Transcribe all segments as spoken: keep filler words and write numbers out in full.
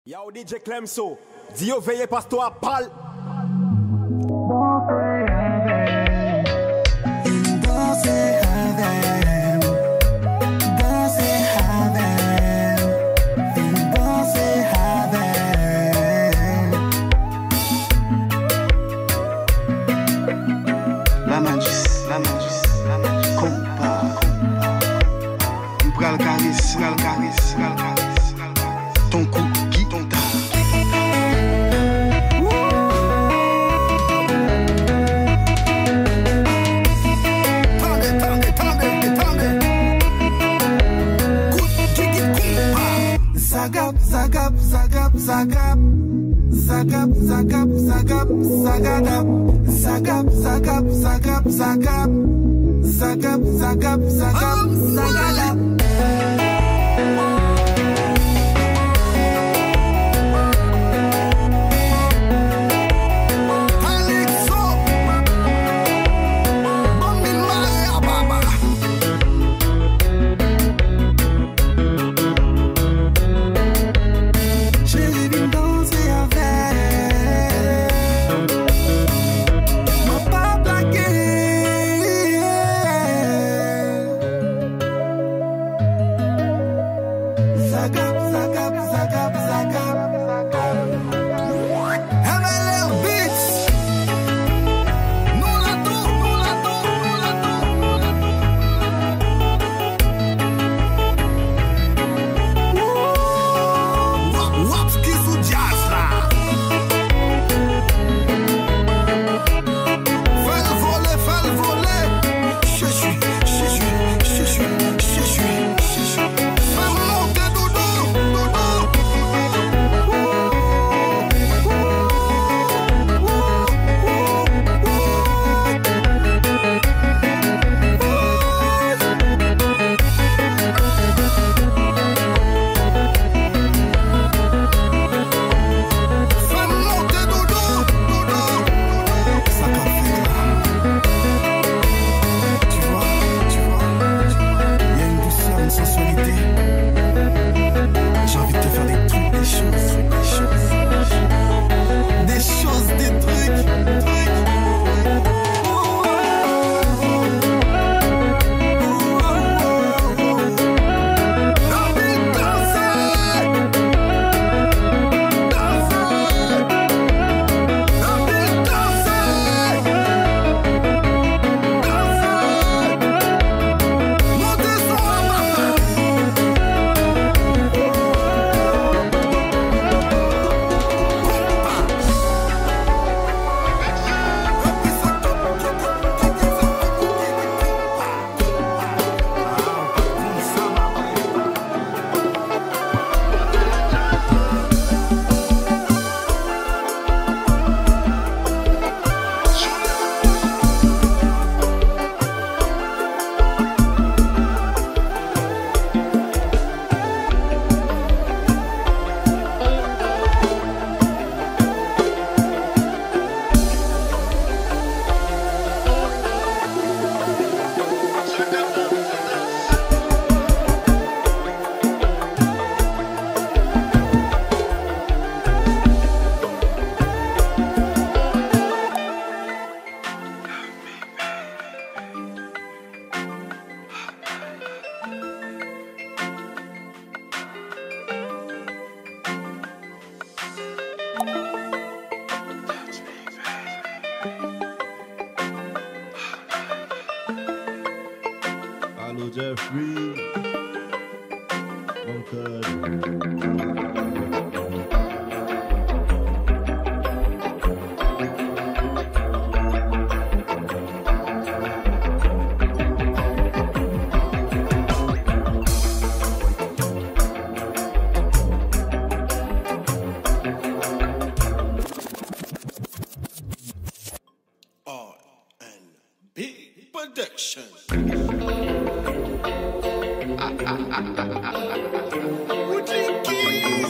Yo D J Clemso, Dio veille parce toi pal. La magis, la magis, la magis, compa, bral caris, bral caris, bral caris, ton coup qui ton ta. Tendez, tendez, tendez, tendez. Coup qui compa. Zagap, zagap, zagap, zagap. Zagap, zagap, zagap, zagadap. Zagap, zagap, zagap, zagap. Zagap, zagap, zagap, zagadap. Alexo, Bambin Maya Baba. Chérie, viens danser avec. Zagap, zagap, zagap, zagap. M L R Beats. Nous la tour, nous la tour, nous la tour, nous la tour. Wap, wap, qui sous jazz là. Fais le voler, fais le voler. Je suis, je suis, je suis, je suis, je suis. Fais monter doudou, doudou. Fais monter doudou, doudou. Ça qu'a fait là. Tu vois, tu vois, il y a une douceur, une sensualité. J'ai envie de te faire des trucs, des choses, des choses, des choses, des trucs, trucs. Envie de danser, danser, envie de danser, danser, monter son papa. Allô Jeffrey, mon cœur. R and B Production. Would you give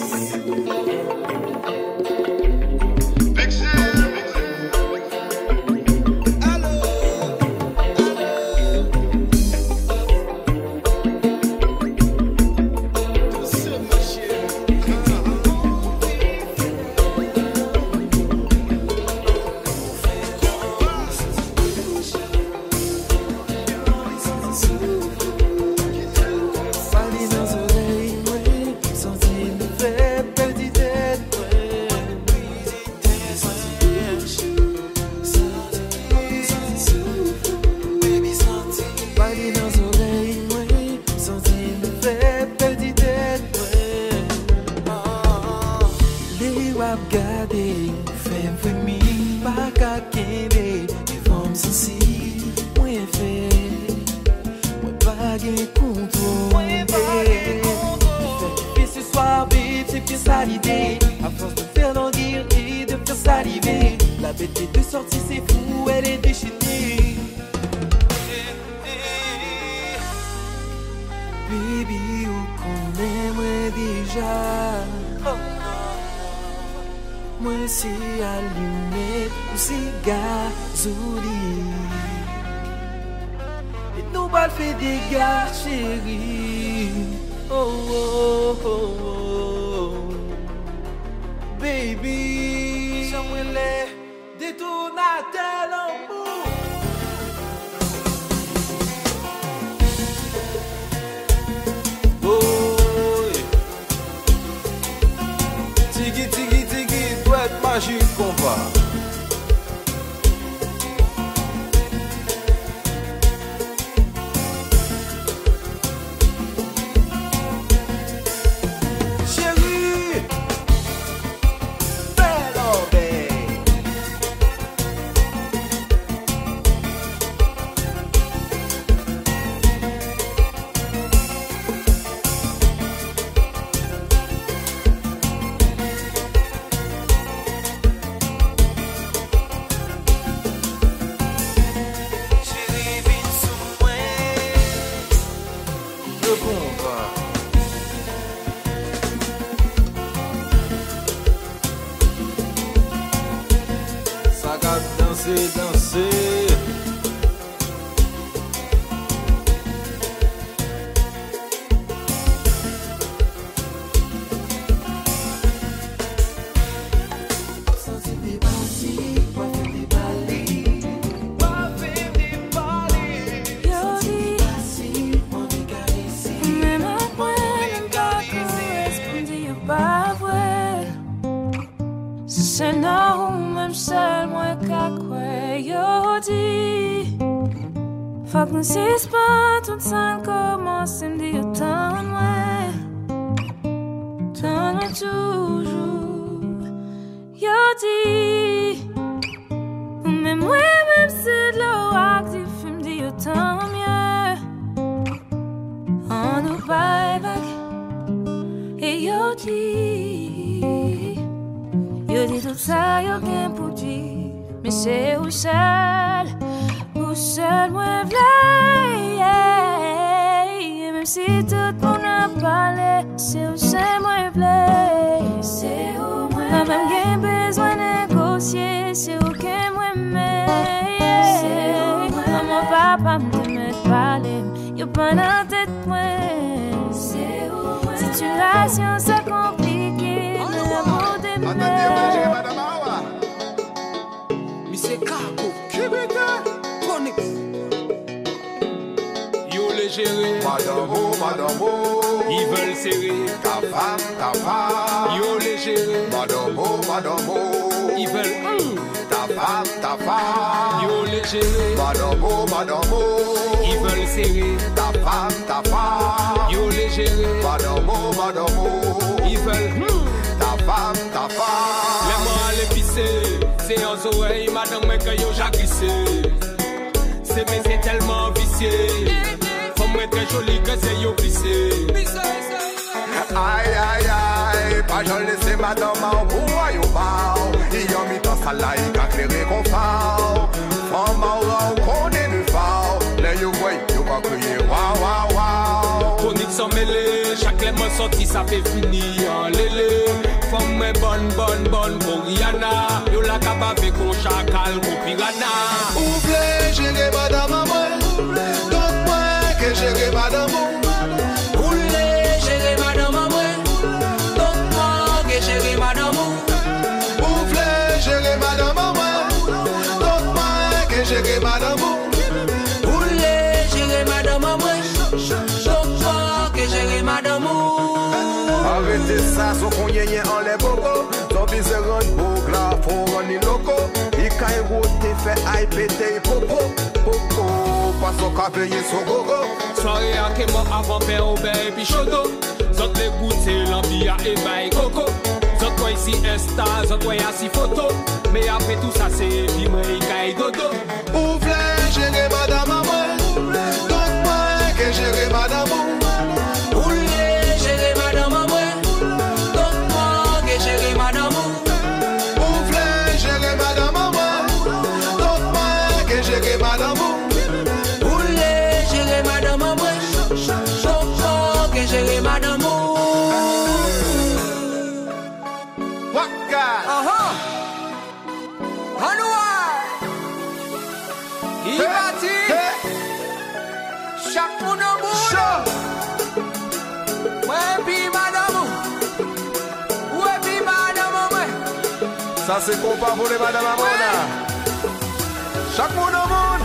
cap gardé, fais frémi, pas qu'à kembe, et forme sensi, moi fait, moi pas gain contrôle, moi pas gain contrôle. Puis ce soir, babe, c'est que ça l'idée, à force de faire languir et de faire saliver, la bête est de sortie, c'est fou, elle est déchaînée. Baby, où qu'on aimerait déjà. Oh. Moi c'est allumé, ou c'est gazoline. Et nous pas fait des gars, chérie. Oh, oh, oh, oh. Baby, j'aimerais les détonateurs l'amour. Tigi, tigi, tigi, doit être magique qu'on va. Chérie, belle obé. Danser, danser. Sentir des basis, moi faire des balais, moi faire des balais. Yo dis, moi me caresser, même après même pas correspondre pas vrai. C'est non même seul moi qu'à quoi yo dis. Faut que nous suspend tout ça commence à me dire tant moi, tant toujours. Yo dis, mais moi même si de l'eau active, me dit autant mieux. On nous baille et yo dis, yo dis tout ça yo gain pour dire, mais c'est où seul, où seul moi v'là, yeah. Même si tout le monde a parlé, c'est où c'est moi v'là, c'est où moi v'là. Même gain besoin négocier, c'est où que moi m'aime, c'est où moi v'là. Mon papa me met parler, yo pas dans tête moi, c'est où moi v'là. Situation c'est compliqué, mais l'amour de moi. C'est Kako, Chronics. Yo les gérer, Madame oh, Madame oh, ils veulent serrer ta femme, ta femme. Yo les gérer, Madame oh, Madame oh, ils veulent hum. ta femme, ta femme. Yo les gérer, Madame oh, Madame oh, ils veulent serrer ta femme, ta femme. Yo les gérer, Madame oh, Madame oh, ils veulent hum. ta femme, ta femme. Les mains à l'épicer, c'est aux oreilles, madame, que yo j'agrissé. C'est mais c'est tellement vicié. Faut moi très joli que c'est yo plissé. Aïe aïe aïe, pas j'en laisse madame en bois yo bao. Il y a mis dans sa laïque à clairer qu'on fasse. Femme en qu'on est du fao. Les yo voy, yo va crier waouh waouh waouh. Tonique sans mêlée, chaque léman sorti ça fait finir en lélé. Femme moi bonne bonne bonne pour Rihanna. Yo la capable qu'on chacal qu'on piranha. Ouvrez, j'irai madame à moi. Donc moi que j'irai madame à moi. Oulé, chérie madame à moi. Donc moi que chérie madame à moi. Ouvrez, j'irai madame à moi. Donc moi que j'irai madame à moi. Oulé, chérie madame à moi. Donc moi que chérie madame à moi. Arrêtez ça, son qu'on y est en les bobos. Son bise rend beau là, faut rendre loco. Il caille route, fait aïe pété popo. Popo, pas son cas payé son gogo. Soirée à Kémo avant père au bain et puis chodo. Zot les goûter l'ambia et bail coco. Zot quoi ici fiesta, autres ouais assis photo. Mais après tout ça c'est vie moi et dodo. Ou v'lez gérer madame à moi, donc moi que gérer madame ou. Ou v'lez gérer madame à moi, donc moi que gérer madame ou. Ou v'lez gérer madame à moi, donc moi que gérer madame ou. Ou v'lez gérer madame à moi, donc moi que gérer madame ou. Waka. Aha. Anouar. Il bâtit. Chaque monde en boule. Ouais, puis madame. Ouais, puis madame. Ouais. Ça c'est compas pour les madame à moi là. Chaque monde au monde.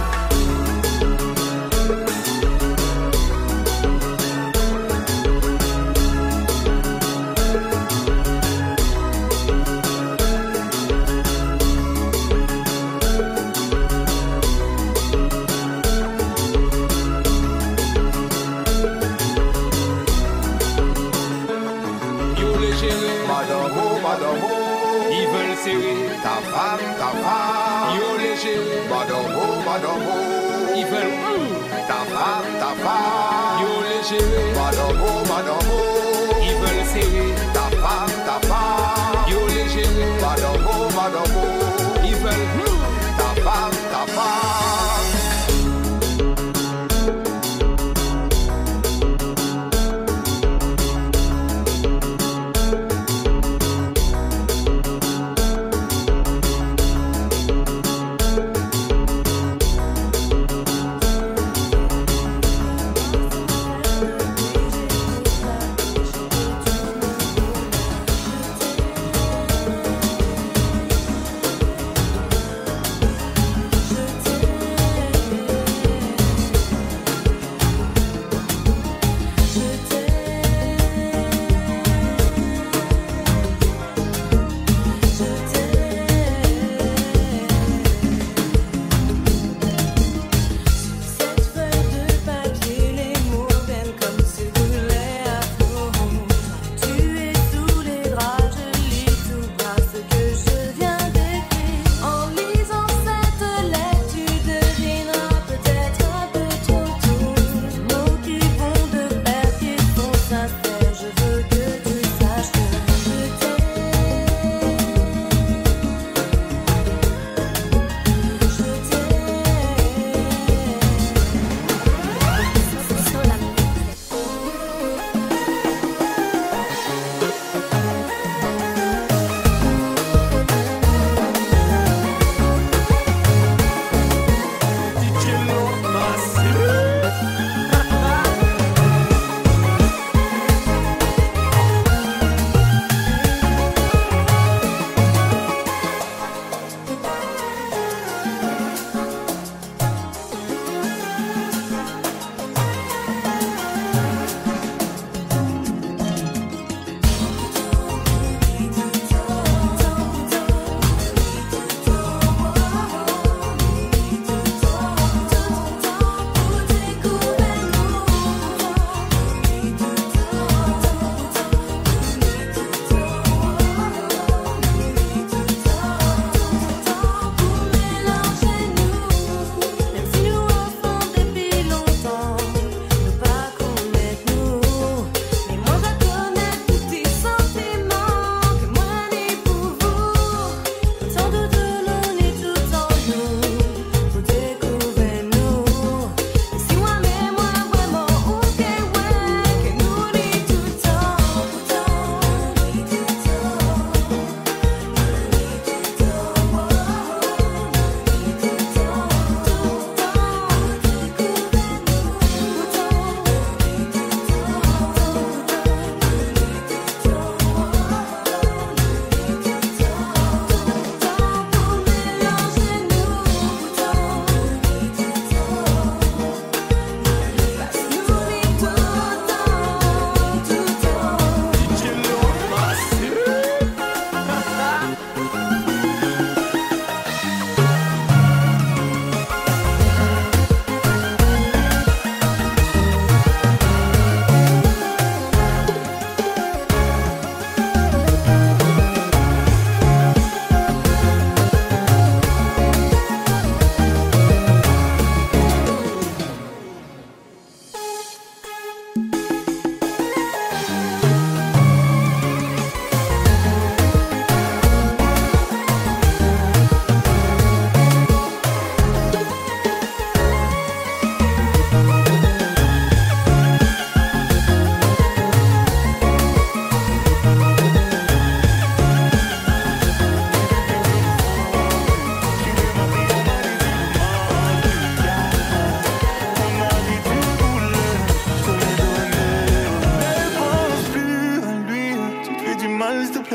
Madame oh, madame oh. Ils veulent serrer ta femme, ta femme. Yo léger. Madame oh, madame oh. Ils veulent mm. ta femme, ta femme. Yo léger. Madame oh, madame oh. Ils veulent serrer ta femme, ta femme. Yo léger. Madame oh, madame oh. Ils veulent mm. ta femme, ta femme.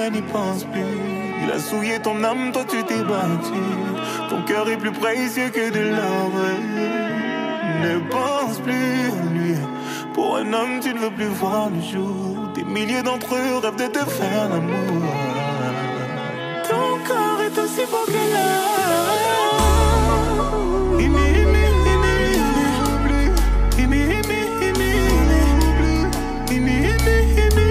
vrai, n'y pense plus. Il a souillé ton âme, toi tu t'es battu. Ton cœur est plus précieux que de l'or. Ne pense plus à lui. Pour un homme, tu ne veux plus voir le jour. Des milliers d'entre eux rêvent de te faire l'amour. Ton corps est aussi beau que l'or. Aimé, aimé, aimé, aimé, aimé, aimé, aimé, aimé, aimé, aimé,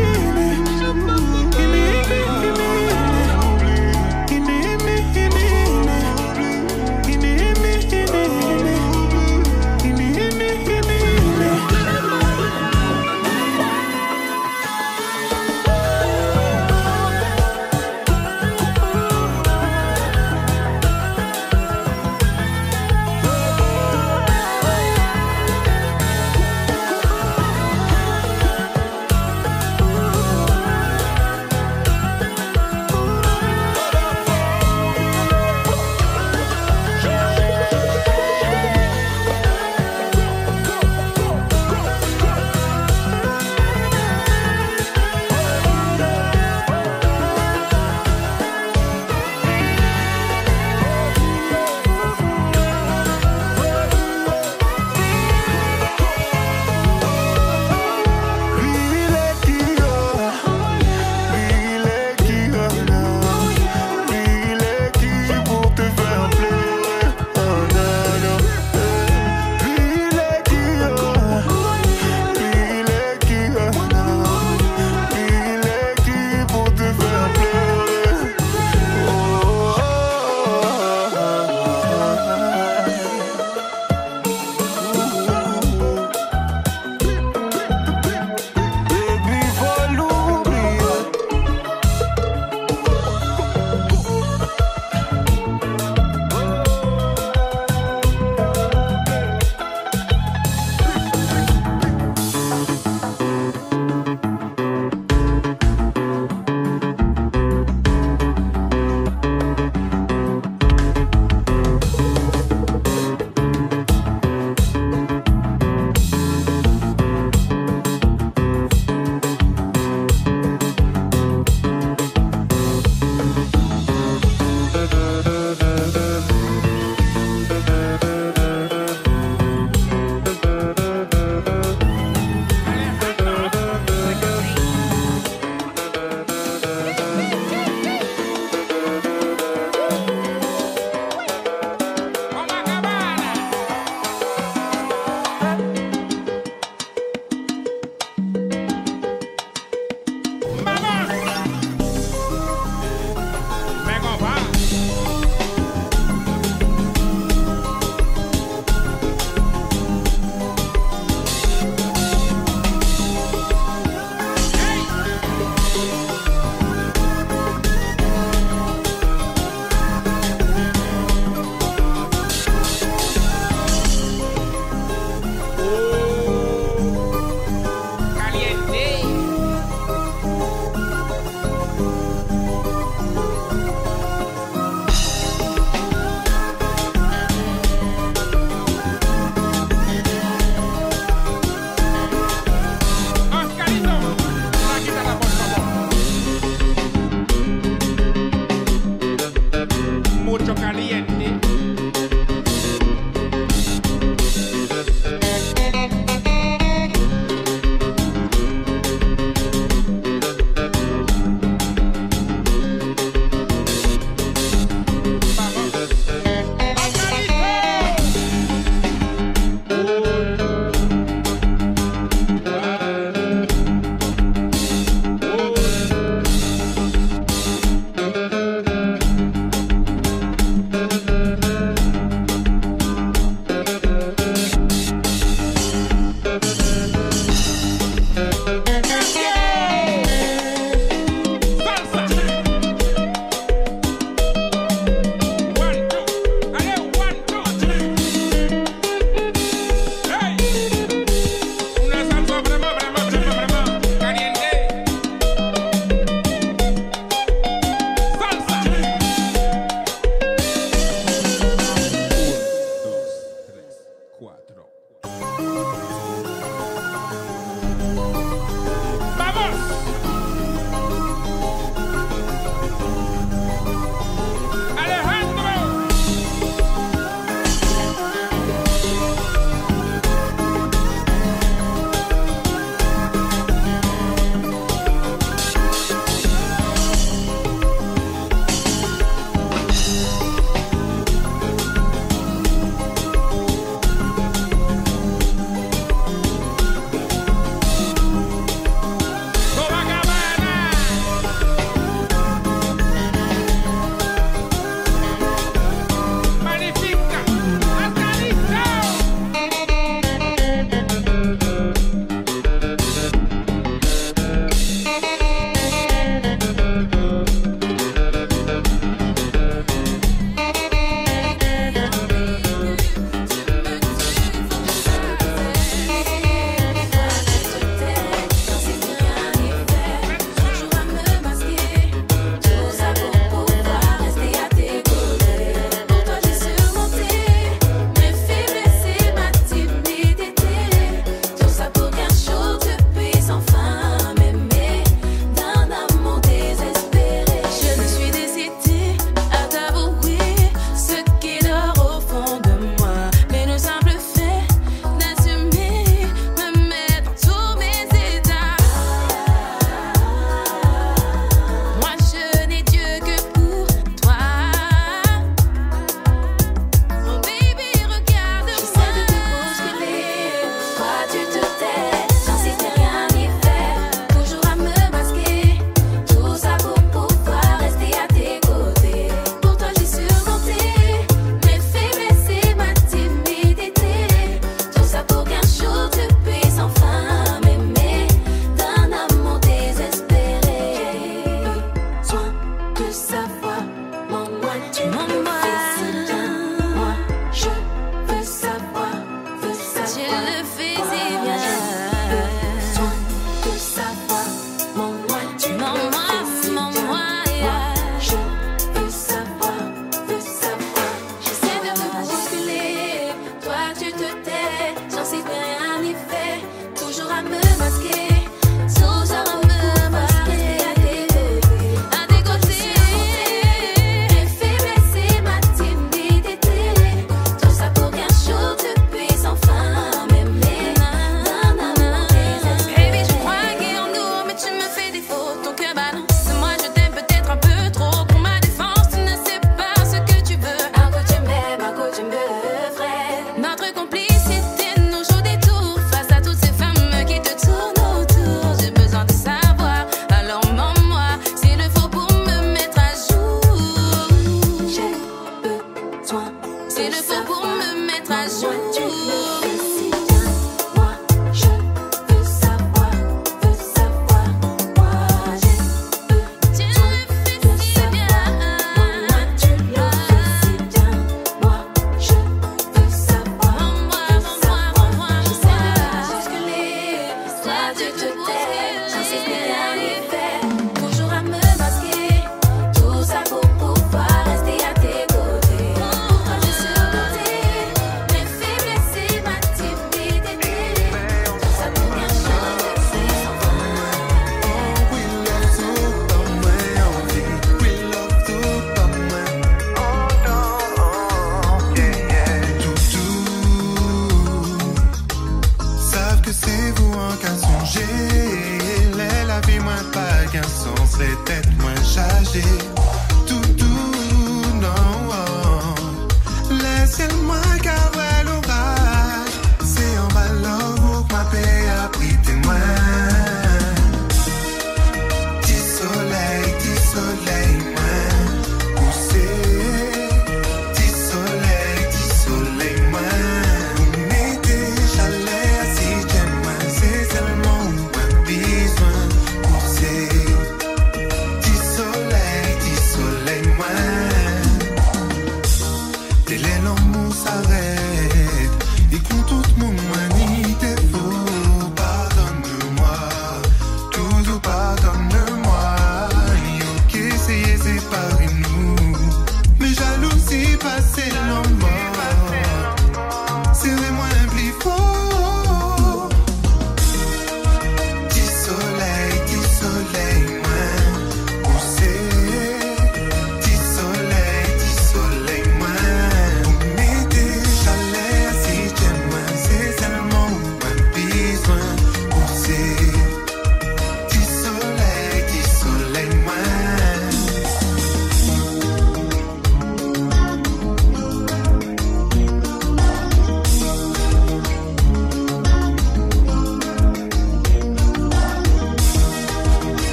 changer.